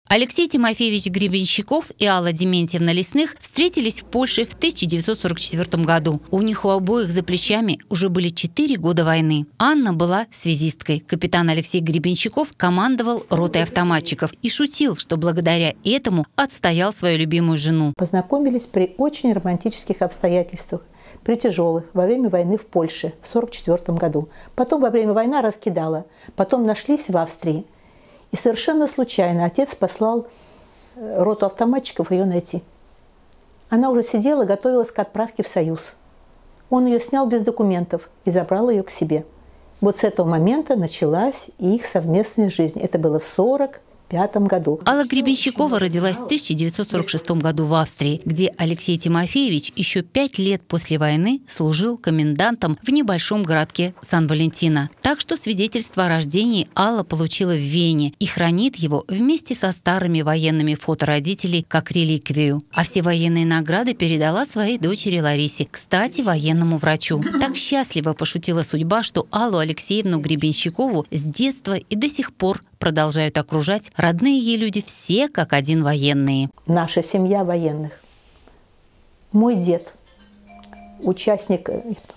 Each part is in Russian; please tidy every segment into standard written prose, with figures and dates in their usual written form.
Алексей Тимофеевич Гребенщиков и Алла Дементьевна Лесных встретились в Польше в 1944 году. У них у обоих за плечами уже были 4 года войны. Анна была связисткой. Капитан Алексей Гребенщиков командовал ротой автоматчиков и шутил, что благодаря этому отстоял свою любимую жену. Познакомились при очень романтических обстоятельствах, при тяжелых, во время войны в Польше в 1944 году. Потом во время войны раскидала. Потом нашлись в Австрии. И совершенно случайно отец послал роту автоматчиков ее найти. Она уже сидела, готовилась к отправке в Союз. Он ее снял без документов и забрал ее к себе. Вот с этого момента началась их совместная жизнь. Это было в 1945 году. Алла Гребенщикова родилась в 1946 году в Австрии, где Алексей Тимофеевич еще 5 лет после войны служил комендантом в небольшом городке Сан-Валентино. Так что свидетельство о рождении Алла получила в Вене и хранит его вместе со старыми военными фото родителей как реликвию. А все военные награды передала своей дочери Ларисе, кстати, военному врачу. Так счастливо пошутила судьба, что Аллу Алексеевну Гребенщикову с детства и до сих пор продолжают окружать родные ей люди, все как один военные. Наша семья военных. Мой дед, участник,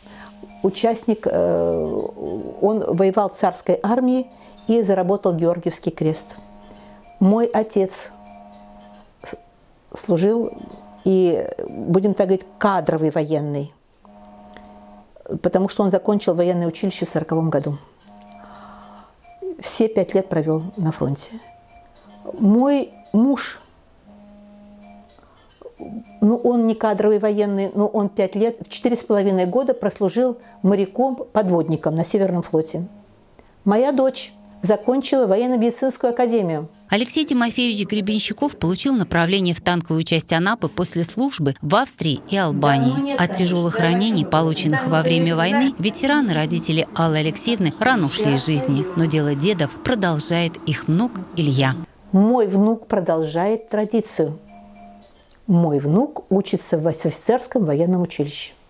он воевал в царской армии и заработал Георгиевский крест. Мой отец служил и, будем так говорить, кадровый военный, потому что он закончил военное училище в 1940 году. Все 5 лет провел на фронте. Мой муж, он не кадровый военный, но он 5 лет, 4,5 года прослужил моряком-подводником на Северном флоте. Моя дочь закончила военно-медицинскую академию. Алексей Тимофеевич Гребенщиков получил направление в танковую часть Анапы после службы в Австрии и Албании. От тяжелых ранений, полученных во время войны, ветераны, родители Аллы Алексеевны, рано ушли из жизни. Но дело дедов продолжает их внук Илья. Мой внук продолжает традицию. Мой внук учится в офицерском военном училище.